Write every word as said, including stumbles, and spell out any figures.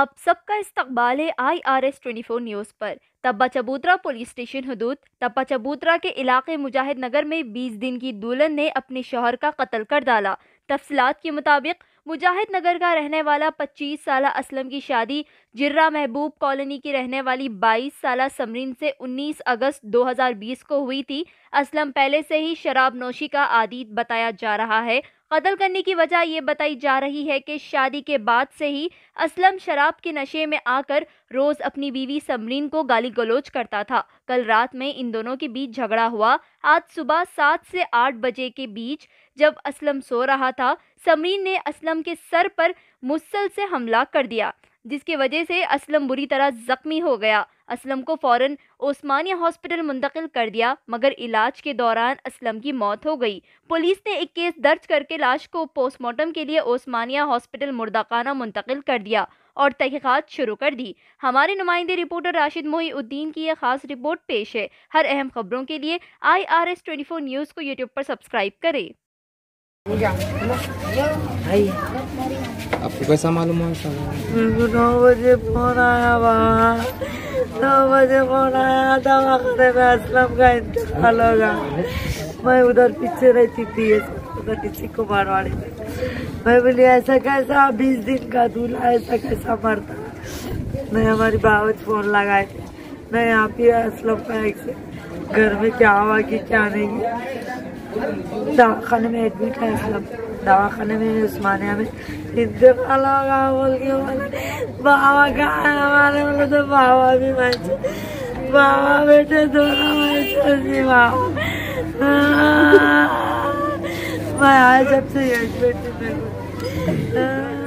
आप सबका इस्तकबाल है I R S twenty four news पर। तब्बा चबूतरा पुलिस स्टेशन हदूद तब्बा चबूतरा के इलाके मुजाहिद नगर में बीस दिन की दुल्हन ने अपने शौहर का कत्ल कर डाला। तफसीलात के मुताबिक मुजाहिद नगर का रहने वाला पच्चीस साल असलम की शादी जिर्रा महबूब कॉलोनी की रहने वाली बाईस साल समरीन से उन्नीस अगस्त दो हज़ार बीस को हुई थी। असलम पहले से ही शराब नोशी का आदी बताया जा रहा है। कत्ल करने की वजह यह बताई जा रही है कि शादी के बाद से ही असलम शराब के नशे में आकर रोज अपनी बीवी समरीन को गाली गलौज करता था। कल रात में इन दोनों के बीच झगड़ा हुआ। आज सुबह सात से आठ बजे के बीच जब असलम सो रहा था, समरीन ने असलम के सर पर मुसल से हमला कर दिया, जिसकी वजह से असलम बुरी तरह जख्मी हो गया। असलम को फौरन ओस्मानिया हॉस्पिटल मुंतकिल कर दिया, मगर इलाज के दौरान असलम की मौत हो गई। पुलिस ने एक केस दर्ज करके लाश को पोस्टमार्टम के लिए ओस्मानिया हॉस्पिटल मुर्दाखाना मुंतकिल कर दिया और तहकीकात शुरू कर दी। हमारे नुमाइंदे रिपोर्टर राशिद मोहीउद्दीन की यह खास रिपोर्ट पेश है। हर अहम खबरों के लिए I R S twenty four news को यूट्यूब पर सब्सक्राइब करें। भाई आपको कैसा मालूम है? मेरे को नौ बजे फोन आया, वहाँ नौ बजे फोन आया, दवा खाने में असलम का इंतकाल होगा। मैं उधर पीछे रहती थी, उधर किसी को मारवाड़ी में। मैं बोली ऐसा कैसा बीस दिन का दूल्हा ऐसा कैसा मरता। मैं हमारी बावज फोन लगाए थे, मैं यहाँ पे असलम का एक घर में क्या हुआ कि क्या नहीं। दवाखाने में एडमिट है असलम, दवाखाने में उस्मानिया में इंतकाल होगा बोल के बोले। बाबा कहाँ है हमारे? बोले तो बाबा भी मैं बाबा बेटे दोनों मैं बाबा मैं आज जब से एडमिट हूँ।